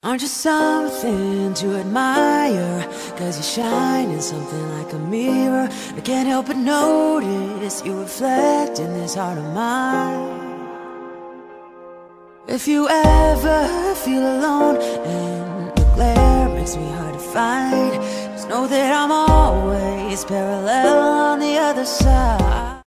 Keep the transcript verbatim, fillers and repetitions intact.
Aren't you something to admire? Cause you shine in something like a mirror. I can't help but notice you reflect in this heart of mine. If you ever feel alone and the glare makes me hard to find, just know that I'm always parallel on the other side.